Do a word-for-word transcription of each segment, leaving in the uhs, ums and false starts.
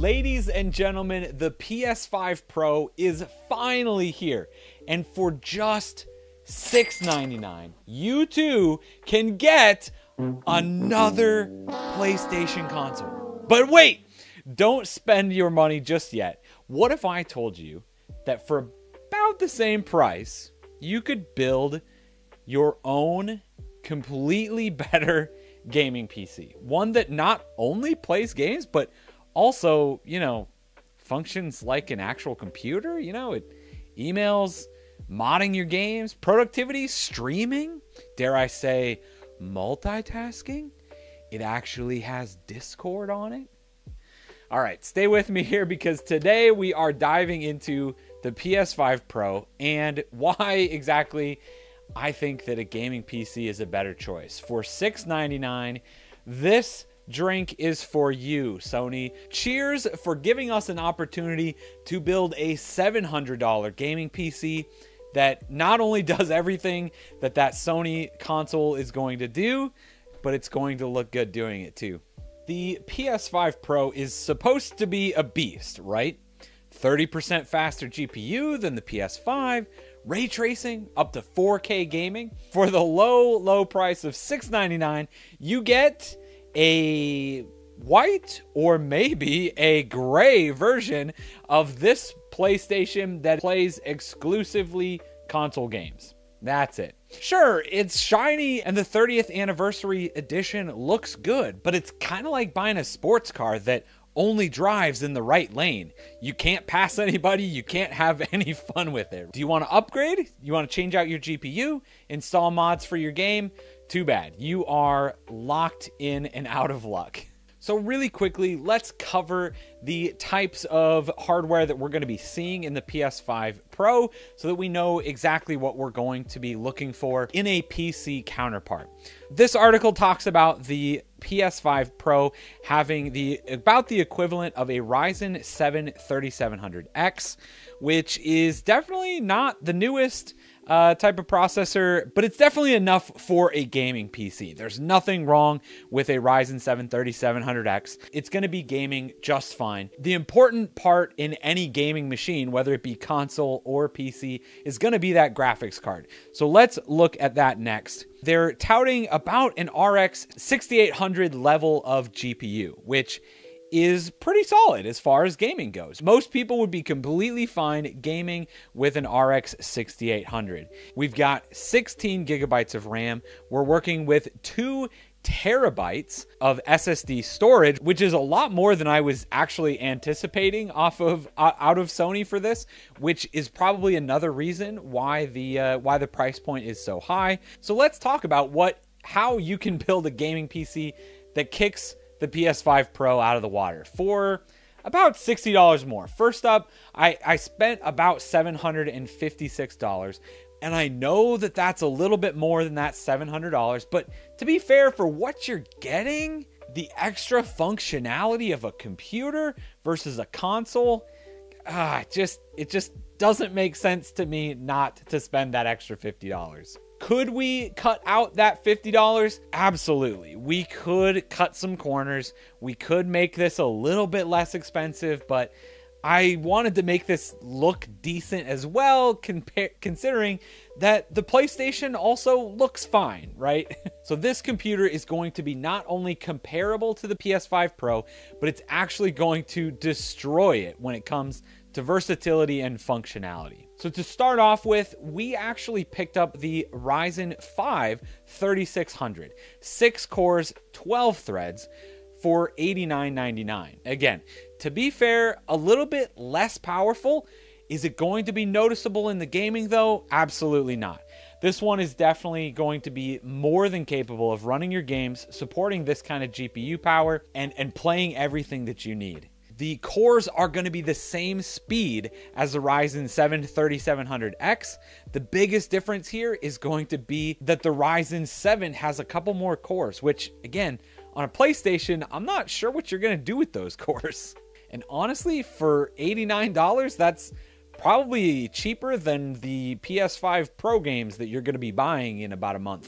Ladies and gentlemen, the P S five Pro is finally here, and for just six ninety-nine, you too can get another PlayStation console. But wait, don't spend your money just yet. What if I told you that for about the same price, you could build your own completely better gaming P C? One that not only plays games, but also, you know, functions like an actual computer. You know, it emails, modding your games, productivity, streaming, dare I say, multitasking. It actually has Discord on it. All right, stay with me here because today we are diving into the P S five Pro and why exactly I think that a gaming P C is a better choice. For six ninety-nine, this drink is for you, Sony. Cheers for giving us an opportunity to build a seven hundred dollar gaming P C that not only does everything that that Sony console is going to do, but it's going to look good doing it too. The P S five Pro is supposed to be a beast, right? thirty percent faster G P U than the P S five, ray tracing, up to four K gaming. For the low, low price of six ninety-nine, you get a white or maybe a gray version of this PlayStation that plays exclusively console games. That's it. Sure, it's shiny and the thirtieth anniversary edition looks good, but it's kind of like buying a sports car that only drives in the right lane. You can't pass anybody, you can't have any fun with it. Do you want to upgrade? You want to change out your G P U, install mods for your game? Too bad. You are locked in and out of luck. So really quickly, let's cover the types of hardware that we're going to be seeing in the P S five Pro so that we know exactly what we're going to be looking for in a P C counterpart. This article talks about the P S five Pro having the about the equivalent of a Ryzen seven thirty-seven hundred X, which is definitely not the newest Uh, type of processor, but it's definitely enough for a gaming P C. There's nothing wrong with a Ryzen seven thirty-seven hundred X. It's going to be gaming just fine. The important part in any gaming machine, whether it be console or P C, is going to be that graphics card. So let's look at that next. They're touting about an R X sixty-eight hundred level of G P U, which is pretty solid as far as gaming goes. Most people would be completely fine gaming with an R X sixty-eight hundred. We've got sixteen gigabytes of RAM. We're working with two terabytes of S S D storage, which is a lot more than I was actually anticipating off of uh, out of Sony for this, which is probably another reason why the uh, why the price point is so high. So let's talk about what how you can build a gaming P C that kicks the P S five Pro out of the water for about sixty dollars more. First up, I, I spent about seven hundred fifty-six dollars, and I know that that's a little bit more than that seven hundred dollars, but to be fair, for what you're getting, the extra functionality of a computer versus a console, ah, it just, it just doesn't make sense to me not to spend that extra fifty dollars. Could we cut out that fifty dollars? Absolutely. We could cut some corners. We could make this a little bit less expensive, but I wanted to make this look decent as well, considering that the PlayStation also looks fine, right? So this computer is going to be not only comparable to the P S five Pro, but it's actually going to destroy it when it comes to versatility and functionality. So to start off with, we actually picked up the Ryzen five thirty-six hundred, six cores, twelve threads for eighty-nine ninety-nine. Again, to be fair, a little bit less powerful. Is it going to be noticeable in the gaming though? Absolutely not. This one is definitely going to be more than capable of running your games, supporting this kind of G P U power, and, and playing everything that you need. The cores are going to be the same speed as the Ryzen seven thirty-seven hundred X. The biggest difference here is going to be that the Ryzen seven has a couple more cores, which again, on a PlayStation, I'm not sure what you're going to do with those cores. And honestly, for eighty-nine dollars, that's probably cheaper than the P S five Pro games that you're going to be buying in about a month.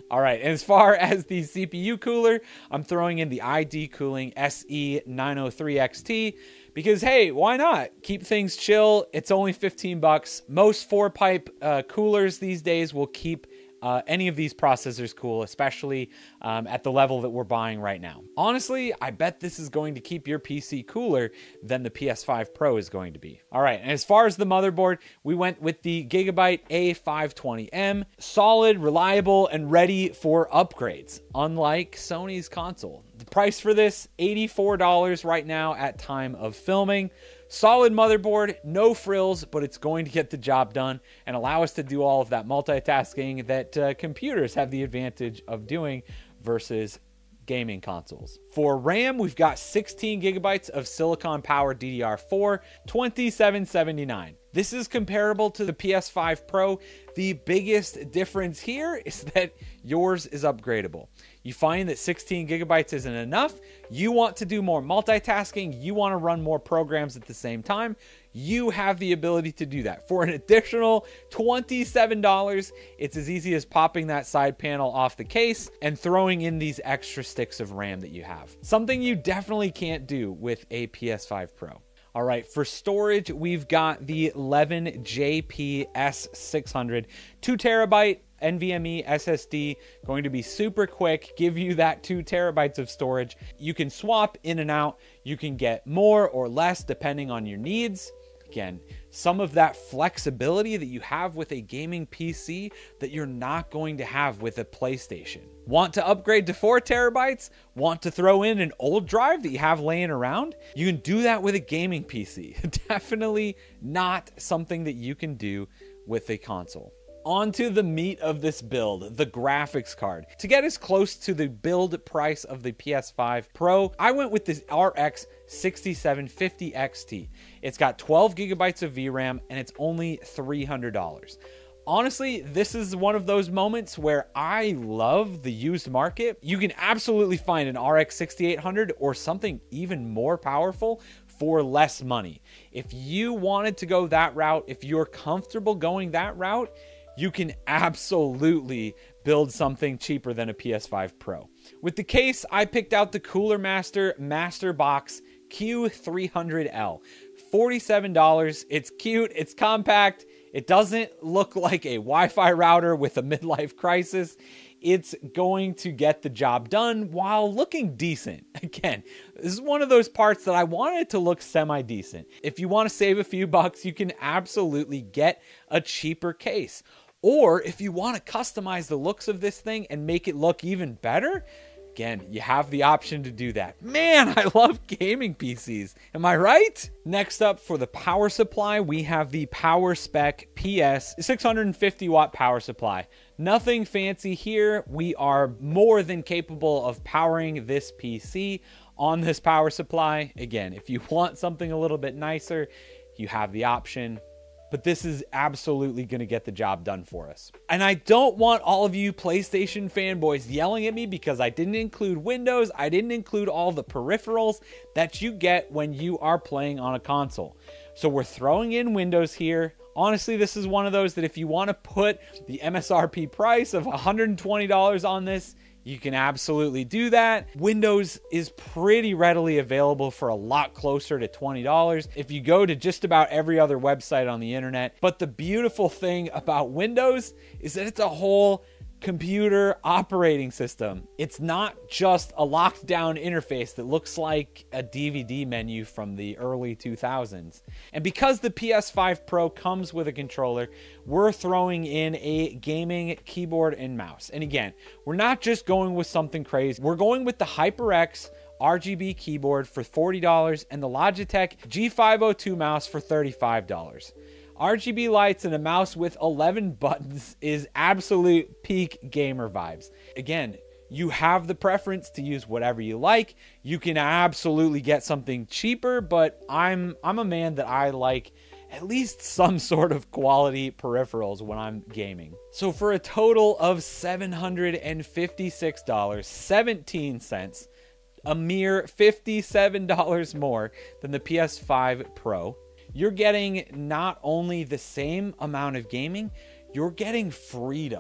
All right, and as far as the C P U cooler, I'm throwing in the I D Cooling S E nine oh three X T because, hey, why not? Keep things chill. It's only fifteen bucks. Most four-pipe uh, coolers these days will keep Uh, any of these processors cool, especially um, at the level that we're buying right now. Honestly, I bet this is going to keep your P C cooler than the P S five Pro is going to be. All right, and as far as the motherboard, we went with the Gigabyte A five twenty M. Solid, reliable, and ready for upgrades, unlike Sony's console. The price for this, eighty-four dollars right now at time of filming. Solid motherboard, no frills, but it's going to get the job done and allow us to do all of that multitasking that uh, computers have the advantage of doing versus gaming consoles. For RAM, we've got sixteen gigabytes of silicon powered D D R four, twenty-seven seventy-nine. This is comparable to the P S five Pro. The biggest difference here is that yours is upgradable. You find that sixteen gigabytes isn't enough. You want to do more multitasking. You want to run more programs at the same time. You have the ability to do that. For an additional twenty-seven dollars, it's as easy as popping that side panel off the case and throwing in these extra sticks of RAM that you have. Something you definitely can't do with a P S five Pro. All right, for storage, we've got the eleven J P S six hundred, two terabyte NVMe S S D, going to be super quick, give you that two terabytes of storage. You can swap in and out. You can get more or less depending on your needs. Again, some of that flexibility that you have with a gaming P C that you're not going to have with a PlayStation. Want to upgrade to four terabytes? Want to throw in an old drive that you have laying around? You can do that with a gaming P C. Definitely not something that you can do with a console. On to the meat of this build, the graphics card. To get as close to the build price of the P S five Pro, I went with this R X sixty-seven fifty X T. It's got twelve gigabytes of V RAM and it's only three hundred dollars. Honestly, this is one of those moments where I love the used market. You can absolutely find an R X sixty-eight hundred or something even more powerful for less money. If you wanted to go that route, if you're comfortable going that route, you can absolutely build something cheaper than a P S five Pro. With the case, I picked out the Cooler Master Master Box Q three hundred L. forty-seven dollars. It's cute, it's compact, it doesn't look like a Wi-Fi router with a midlife crisis. It's going to get the job done while looking decent. Again, this is one of those parts that I wanted to look semi-decent. If you want to save a few bucks, you can absolutely get a cheaper case. Or if you want to customize the looks of this thing and make it look even better, again, you have the option to do that. Man, I love gaming P Cs. Am I right? Next up, for the power supply, we have the Power Spec P S six hundred fifty watt power supply. Nothing fancy here. We are more than capable of powering this P C on this power supply. Again, if you want something a little bit nicer, you have the option. But this is absolutely going to get the job done for us. And I don't want all of you PlayStation fanboys yelling at me because I didn't include Windows. I didn't include all the peripherals that you get when you are playing on a console. So we're throwing in Windows here. Honestly, this is one of those that if you want to put the M S R P price of one hundred twenty dollars on this, you can absolutely do that. Windows is pretty readily available for a lot closer to twenty dollars if you go to just about every other website on the internet. But the beautiful thing about Windows is that it's a whole computer operating system. It's not just a locked down interface that looks like a D V D menu from the early two thousands. And because the P S five Pro comes with a controller, we're throwing in a gaming keyboard and mouse. And again, we're not just going with something crazy. We're going with the HyperX R G B keyboard for forty dollars and the Logitech G five oh two mouse for thirty-five dollars. R G B lights and a mouse with eleven buttons is absolute peak gamer vibes. Again, you have the preference to use whatever you like. You can absolutely get something cheaper, but I'm I'm a man that I like at least some sort of quality peripherals when I'm gaming. So for a total of seven hundred fifty-six dollars and seventeen cents, a mere fifty-seven dollars more than the P S five Pro, you're getting not only the same amount of gaming, you're getting freedom.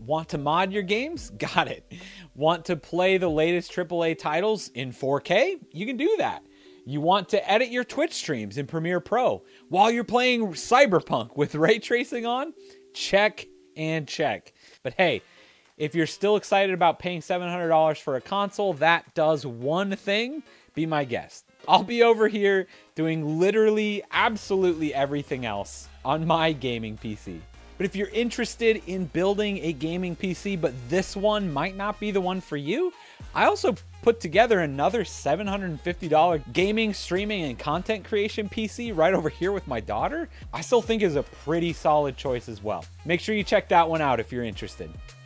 Want to mod your games? Got it. Want to play the latest triple A titles in four K? You can do that. You want to edit your Twitch streams in Premiere Pro while you're playing Cyberpunk with ray tracing on? Check and check. But hey, if you're still excited about paying seven hundred dollars for a console that does one thing, be my guest. I'll be over here doing literally absolutely everything else on my gaming P C. But if you're interested in building a gaming P C, but this one might not be the one for you, I also put together another seven hundred fifty dollar gaming, streaming, and content creation P C right over here with my daughter. I still think is a pretty solid choice as well. Make sure you check that one out if you're interested.